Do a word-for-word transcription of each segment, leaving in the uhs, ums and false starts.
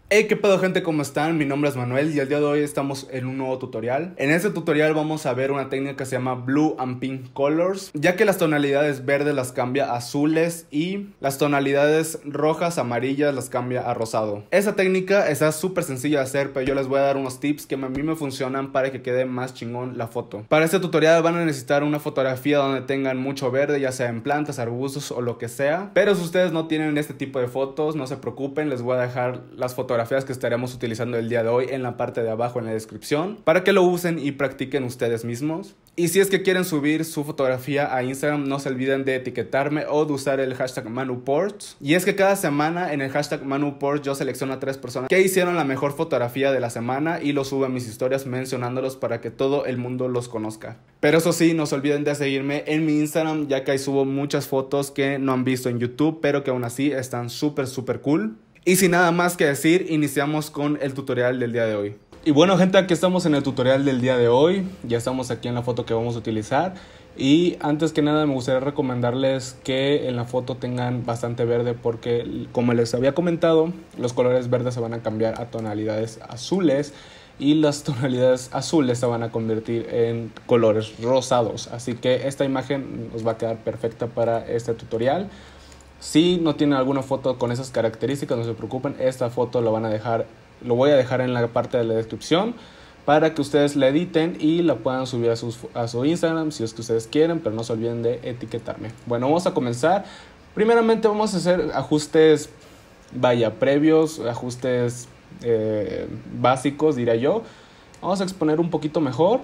Hey, qué pedo gente, ¿cómo están? Mi nombre es Manuel y el día de hoy estamos en un nuevo tutorial. En este tutorial vamos a ver una técnica que se llama Blue and Pink Colors, ya que las tonalidades verdes las cambia a azules y las tonalidades rojas, amarillas las cambia a rosado. Esa técnica está súper sencilla de hacer, pero yo les voy a dar unos tips que a mí me funcionan para que quede más chingón la foto. Para este tutorial van a necesitar una fotografía donde tengan mucho verde, ya sea en plantas, arbustos o lo que sea. Pero si ustedes no tienen este tipo de fotos, no se preocupen, les voy a dejar las fotografías que estaremos utilizando el día de hoy en la parte de abajo en la descripción para que lo usen y practiquen ustedes mismos. Y si es que quieren subir su fotografía a Instagram, no se olviden de etiquetarme o de usar el hashtag ManuPorts. Y es que cada semana en el hashtag ManuPorts yo selecciono a tres personas que hicieron la mejor fotografía de la semana y lo subo a mis historias mencionándolos para que todo el mundo los conozca. Pero eso sí, no se olviden de seguirme en mi Instagram, ya que ahí subo muchas fotos que no han visto en YouTube, pero que aún así están súper súper cool. Y sin nada más que decir, iniciamos con el tutorial del día de hoy. Y bueno gente, aquí estamos en el tutorial del día de hoy. Ya estamos aquí en la foto que vamos a utilizar. Y antes que nada me gustaría recomendarles que en la foto tengan bastante verde, porque como les había comentado, los colores verdes se van a cambiar a tonalidades azules y las tonalidades azules se van a convertir en colores rosados. Así que esta imagen nos va a quedar perfecta para este tutorial. Si no tienen alguna foto con esas características, no se preocupen, esta foto lo van a dejar, lo voy a dejar en la parte de la descripción para que ustedes la editen y la puedan subir a, sus, a su Instagram si es que ustedes quieren, pero no se olviden de etiquetarme. Bueno, vamos a comenzar. Primeramente vamos a hacer ajustes, vaya, previos, ajustes eh, básicos, diría yo. Vamos a exponer un poquito mejor.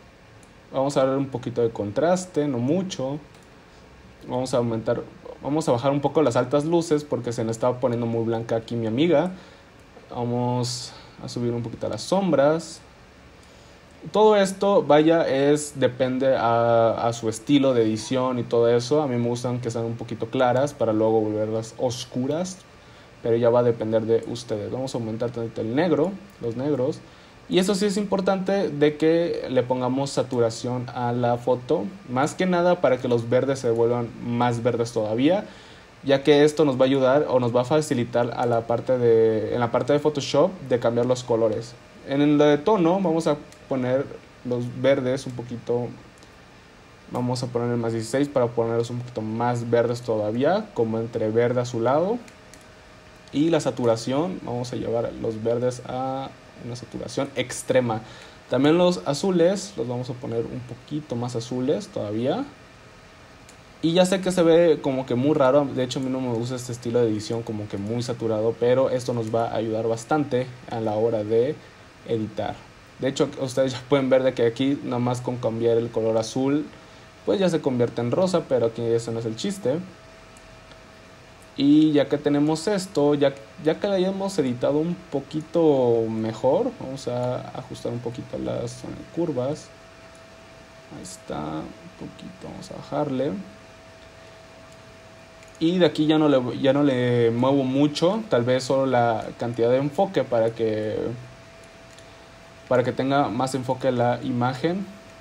Vamos a dar un poquito de contraste, no mucho. Vamos a aumentar, vamos a bajar un poco las altas luces porque se me estaba poniendo muy blanca aquí mi amiga. Vamos a subir un poquito las sombras. Todo esto, vaya, es depende a, a su estilo de edición y todo eso. A mí me gustan que sean un poquito claras para luego volverlas oscuras, pero ya va a depender de ustedes. Vamos a aumentar tantito el negro, los negros. Y eso sí es importante de que le pongamos saturación a la foto, más que nada para que los verdes se vuelvan más verdes todavía, ya que esto nos va a ayudar o nos va a facilitar a la parte de, en la parte de Photoshop de cambiar los colores. En el de tono vamos a poner los verdes un poquito, vamos a poner el más dieciséis para ponerlos un poquito más verdes todavía, como entre verde azulado. Y la saturación, vamos a llevar los verdes a una saturación extrema. También los azules los vamos a poner un poquito más azules todavía. Y ya sé que se ve como que muy raro, de hecho a mí no me gusta este estilo de edición como que muy saturado, pero esto nos va a ayudar bastante a la hora de editar. De hecho ustedes ya pueden ver de que aquí nada más con cambiar el color azul pues ya se convierte en rosa, pero aquí ese no es el chiste. Y ya que tenemos esto, ya, ya que la hayamos editado un poquito mejor, vamos a ajustar un poquito las curvas. Ahí está, un poquito, vamos a bajarle. Y de aquí ya no le, ya no le muevo mucho, tal vez solo la cantidad de enfoque para que, para que tenga más enfoque la imagen.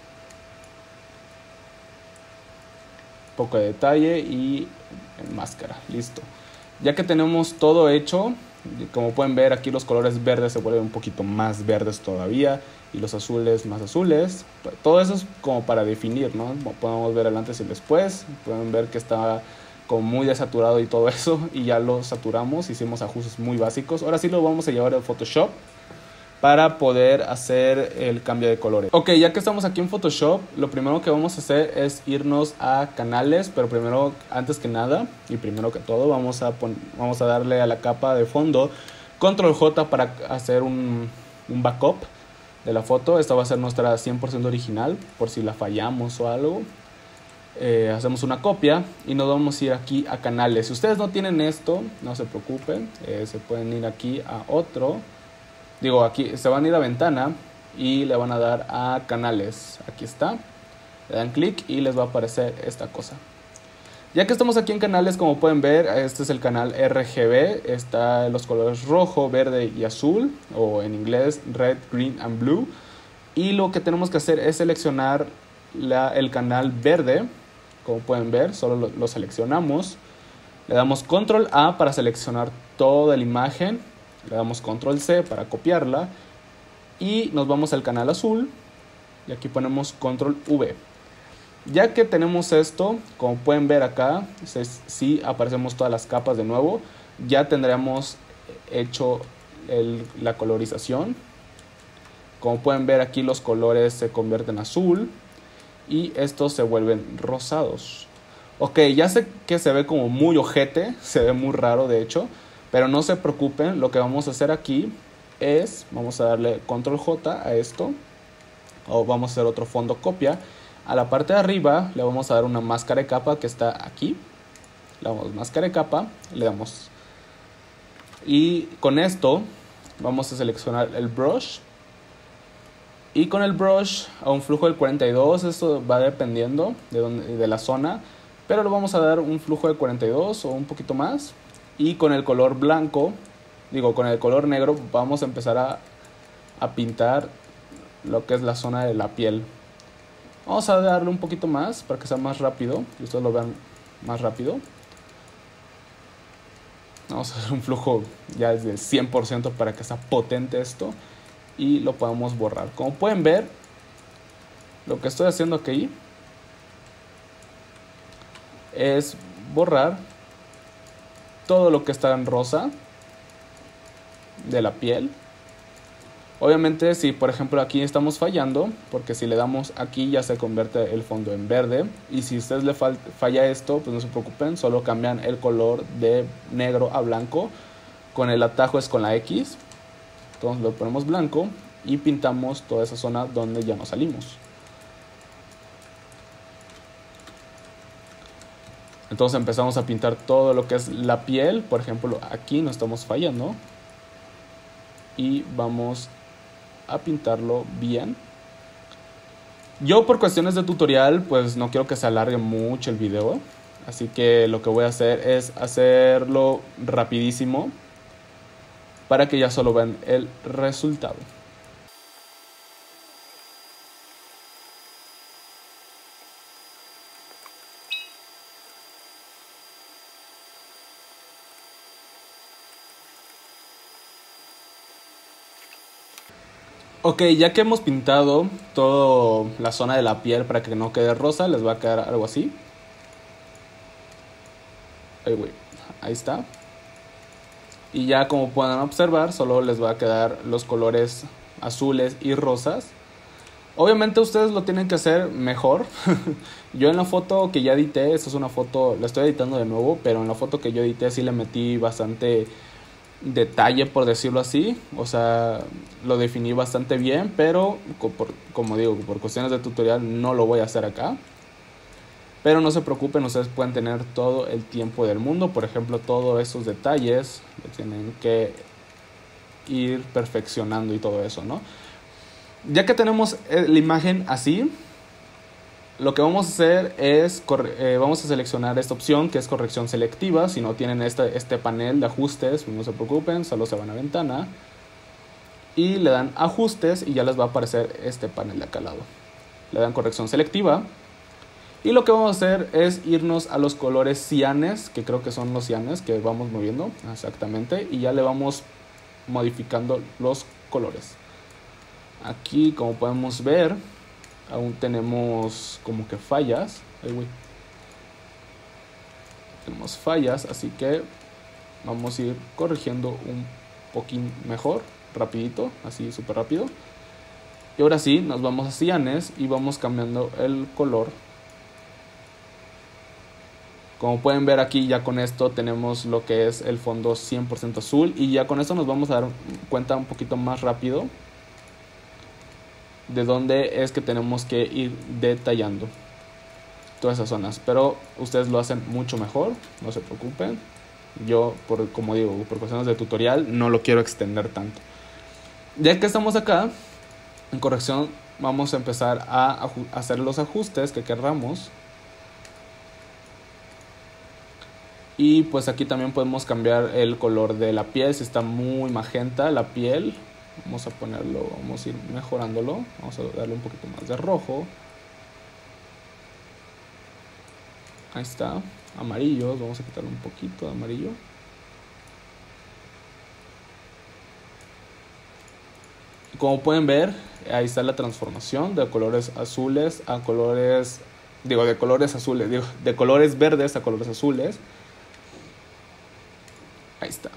Un poco de detalle y en máscara, listo. Ya que tenemos todo hecho, como pueden ver aquí los colores verdes se vuelven un poquito más verdes todavía y los azules más azules. Todo eso es como para definir, ¿no? Podemos ver el antes y el después, pueden ver que está como muy desaturado y todo eso, y ya lo saturamos, hicimos ajustes muy básicos. Ahora sí lo vamos a llevar a Photoshop para poder hacer el cambio de colores. Ok, ya que estamos aquí en Photoshop, lo primero que vamos a hacer es irnos a canales, pero primero, antes que nada y primero que todo, vamos a, vamos a darle a la capa de fondo control J para hacer un, un backup de la foto. Esta va a ser nuestra cien por ciento original, por si la fallamos o algo. Eh, hacemos una copia y nos vamos a ir aquí a canales. Si ustedes no tienen esto, no se preocupen, eh, se pueden ir aquí a otro. Digo, aquí se van a ir a ventana y le van a dar a canales. Aquí está. Le dan clic y les va a aparecer esta cosa. Ya que estamos aquí en canales, como pueden ver, este es el canal R G B. Está los colores rojo, verde y azul, o en inglés red, green and blue. Y lo que tenemos que hacer es seleccionar la, el canal verde. Como pueden ver, solo lo, lo seleccionamos. Le damos control A para seleccionar toda la imagen. Le damos control C para copiarla. Y nos vamos al canal azul. Y aquí ponemos control V. Ya que tenemos esto, como pueden ver acá, si aparecemos todas las capas de nuevo, ya tendremos hecho el, la colorización. Como pueden ver aquí los colores se convierten en azul y estos se vuelven rosados. Ok, ya sé que se ve como muy ojete, se ve muy raro de hecho, pero no se preocupen, lo que vamos a hacer aquí es, vamos a darle control J a esto, o vamos a hacer otro fondo copia. A la parte de arriba le vamos a dar una máscara de capa que está aquí, le damos máscara de capa, le damos, y con esto vamos a seleccionar el brush. Y con el brush a un flujo del cuarenta y dos, esto va dependiendo de, donde, de la zona, pero le vamos a dar un flujo de cuarenta y dos o un poquito más. Y con el color blanco, digo con el color negro, vamos a empezar a, a pintar lo que es la zona de la piel. Vamos a darle un poquito más para que sea más rápido y ustedes lo vean más rápido. Vamos a hacer un flujo ya desde el cien por ciento para que sea potente esto. Y lo podemos borrar. Como pueden ver, lo que estoy haciendo aquí es borrar todo lo que está en rosa de la piel. Obviamente si por ejemplo aquí estamos fallando, porque si le damos aquí ya se convierte el fondo en verde. Y si a ustedes le falla esto, pues no se preocupen, solo cambian el color de negro a blanco. Con el atajo es con la X. Entonces lo ponemos blanco y pintamos toda esa zona donde ya nos salimos. Entonces empezamos a pintar todo lo que es la piel. Por ejemplo, aquí no estamos fallando. Y vamos a pintarlo bien. Yo por cuestiones de tutorial, pues no quiero que se alargue mucho el video. Así que lo que voy a hacer es hacerlo rapidísimo, para que ya solo vean el resultado. Ok, ya que hemos pintado toda la zona de la piel para que no quede rosa, les va a quedar algo así. Ahí, güey. Ahí está. Y ya como pueden observar, solo les va a quedar los colores azules y rosas. Obviamente ustedes lo tienen que hacer mejor. Yo en la foto que ya edité, esta es una foto, la estoy editando de nuevo, pero en la foto que yo edité sí le metí bastante detalle, por decirlo así. O sea, lo definí bastante bien, pero como digo, por cuestiones de tutorial no lo voy a hacer acá. Pero no se preocupen, ustedes pueden tener todo el tiempo del mundo. Por ejemplo, todos esos detalles lo tienen que ir perfeccionando y todo eso, ¿no? Ya que tenemos la imagen así, lo que vamos a hacer es, eh, vamos a seleccionar esta opción que es corrección selectiva. Si no tienen este, este panel de ajustes, no se preocupen, solo se van a ventana y le dan ajustes y ya les va a aparecer este panel de acá al lado. Le dan corrección selectiva. Y lo que vamos a hacer es irnos a los colores cianes, que creo que son los cianes que vamos moviendo, exactamente, y ya le vamos modificando los colores. Aquí, como podemos ver, aún tenemos como que fallas. Ay, güey. Tenemos fallas, así que vamos a ir corrigiendo un poquín mejor, rapidito, así súper rápido. Y ahora sí, nos vamos a cianes y vamos cambiando el color. Como pueden ver aquí, ya con esto tenemos lo que es el fondo cien por ciento azul. Y ya con esto nos vamos a dar cuenta un poquito más rápido de dónde es que tenemos que ir detallando todas esas zonas. Pero ustedes lo hacen mucho mejor, no se preocupen. Yo, por, como digo, por cuestiones de tutorial, no lo quiero extender tanto. Ya que estamos acá, en corrección, vamos a empezar a hacer los ajustes que querramos. Y pues aquí también podemos cambiar el color de la piel. Si está muy magenta la piel, vamos a ponerlo, vamos a ir mejorándolo. Vamos a darle un poquito más de rojo. Ahí está. Amarillos, vamos a quitarle un poquito de amarillo. Como pueden ver, ahí está la transformación de colores azules a colores, digo, de colores azules, digo, de colores verdes a colores azules. Ahí está.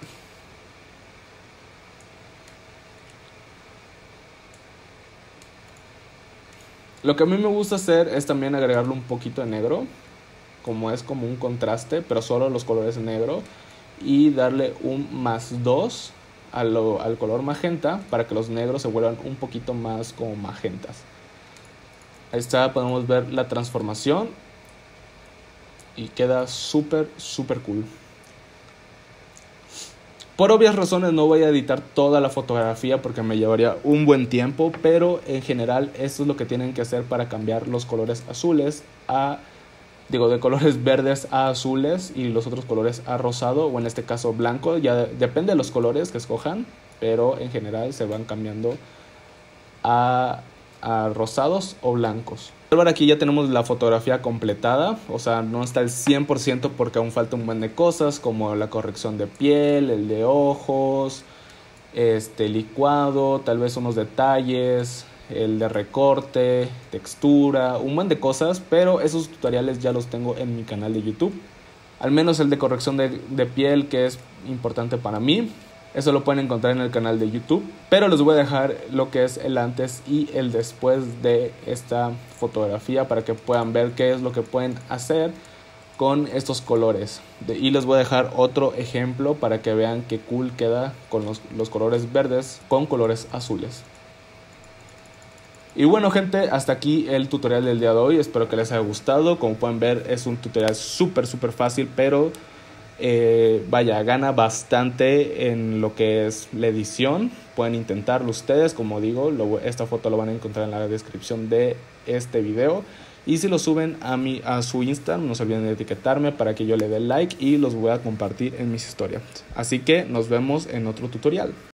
Lo que a mí me gusta hacer es también agregarle un poquito de negro, como es como un contraste, pero solo los colores negro, y darle un más dos al, al color magenta para que los negros se vuelvan un poquito más como magentas. Ahí está, podemos ver la transformación y queda súper, súper cool. Por obvias razones no voy a editar toda la fotografía porque me llevaría un buen tiempo, pero en general esto es lo que tienen que hacer para cambiar los colores azules a, digo, de colores verdes a azules y los otros colores a rosado, o en este caso blanco. Ya de, depende de los colores que escojan, pero en general se van cambiando a, a rosados o blancos. Ahora aquí ya tenemos la fotografía completada, o sea, no está al cien por ciento porque aún falta un buen de cosas como la corrección de piel, el de ojos, este licuado, tal vez unos detalles, el de recorte, textura, un buen de cosas, pero esos tutoriales ya los tengo en mi canal de YouTube. Al menos el de corrección de, de piel, que es importante para mí. Eso lo pueden encontrar en el canal de YouTube, pero les voy a dejar lo que es el antes y el después de esta fotografía para que puedan ver qué es lo que pueden hacer con estos colores. Y les voy a dejar otro ejemplo para que vean qué cool queda con los, los colores verdes con colores azules. Y bueno, gente, hasta aquí el tutorial del día de hoy. Espero que les haya gustado. Como pueden ver, es un tutorial súper súper fácil, pero Eh, vaya, gana bastante en lo que es la edición. Pueden intentarlo ustedes, como digo, lo, esta foto lo van a encontrar en la descripción de este video. Y si lo suben a, mi, a su Instagram, no se olviden de etiquetarme para que yo le dé like y los voy a compartir en mis historias. Así que nos vemos en otro tutorial.